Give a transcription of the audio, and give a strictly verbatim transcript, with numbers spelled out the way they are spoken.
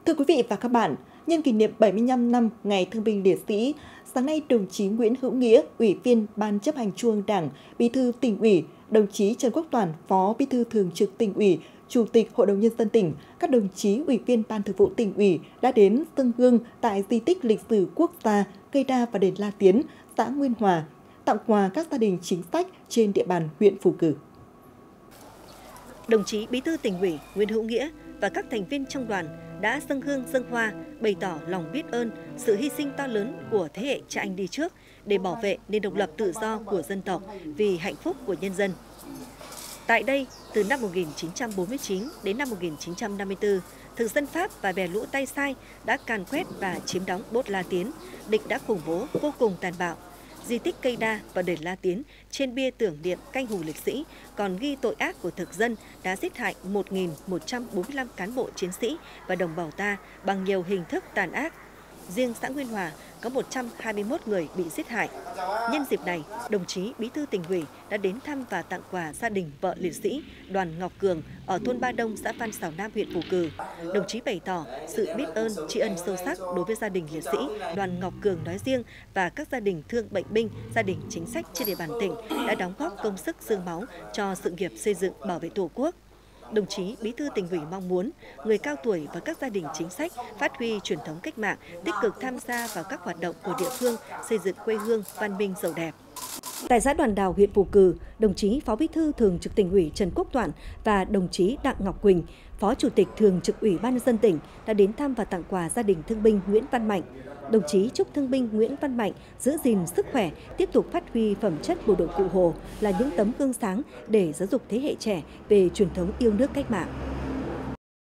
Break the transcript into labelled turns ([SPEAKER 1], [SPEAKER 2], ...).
[SPEAKER 1] Thưa quý vị và các bạn, nhân kỷ niệm bảy mươi lăm năm Ngày Thương binh Liệt sĩ, sáng nay đồng chí Nguyễn Hữu Nghĩa, Ủy viên Ban Chấp hành Trung ương Đảng, Bí thư Tỉnh ủy, đồng chí Trần Quốc Toản, Phó Bí thư Thường trực Tỉnh ủy, Chủ tịch Hội đồng Nhân dân tỉnh, các đồng chí Ủy viên Ban Thường vụ Tỉnh ủy đã đến dâng hương tại di tích lịch sử quốc gia Cây Đa và đền La Tiến, xã Nguyên Hòa, tặng quà các gia đình chính sách trên địa bàn huyện Phù Cử.
[SPEAKER 2] Đồng chí Bí thư Tỉnh ủy Nguyễn Hữu Nghĩa và các thành viên trong đoàn đã dâng hương dâng hoa, bày tỏ lòng biết ơn sự hy sinh to lớn của thế hệ cha anh đi trước để bảo vệ nền độc lập tự do của dân tộc vì hạnh phúc của nhân dân. Tại đây, từ năm một nghìn chín trăm bốn mươi chín đến năm một nghìn chín trăm năm mươi tư, thực dân Pháp và bè lũ Tay Sai đã càn quét và chiếm đóng Bốt La Tiến. Địch đã khủng bố vô cùng tàn bạo. Di tích Cây Đa và đền La Tiến trên bia tưởng niệm canh hùng liệt sĩ còn ghi tội ác của thực dân đã giết hại một nghìn một trăm bốn mươi lăm cán bộ chiến sĩ và đồng bào ta bằng nhiều hình thức tàn ác. Riêng xã Nguyên Hòa có một trăm hai mươi mốt người bị giết hại. Nhân dịp này, đồng chí Bí thư Tỉnh ủy đã đến thăm và tặng quà gia đình vợ liệt sĩ Đoàn Ngọc Cường ở thôn Ba Đông, xã Phan Xào Nam, huyện Phù Cử. Đồng chí bày tỏ sự biết ơn, tri ân sâu sắc đối với gia đình liệt sĩ Đoàn Ngọc Cường nói riêng và các gia đình thương bệnh binh, gia đình chính sách trên địa bàn tỉnh đã đóng góp công sức xương máu cho sự nghiệp xây dựng bảo vệ Tổ quốc. Đồng chí Bí thư Tỉnh ủy mong muốn người cao tuổi và các gia đình chính sách phát huy truyền thống cách mạng, tích cực tham gia vào các hoạt động của địa phương, xây dựng quê hương văn minh giàu đẹp. Tại xã Đoàn Đào, huyện Phù Cử, đồng chí Phó Bí thư Thường trực Tỉnh ủy Trần Quốc Toản và đồng chí Đặng Ngọc Quỳnh, Phó Chủ tịch Thường trực Ủy ban Nhân dân tỉnh đã đến thăm và tặng quà gia đình thương binh Nguyễn Văn Mạnh. Đồng chí chúc thương binh Nguyễn Văn Mạnh giữ gìn sức khỏe, tiếp tục phát huy phẩm chất bộ đội Cụ Hồ là những tấm gương sáng để giáo dục thế hệ trẻ về truyền thống yêu nước cách mạng.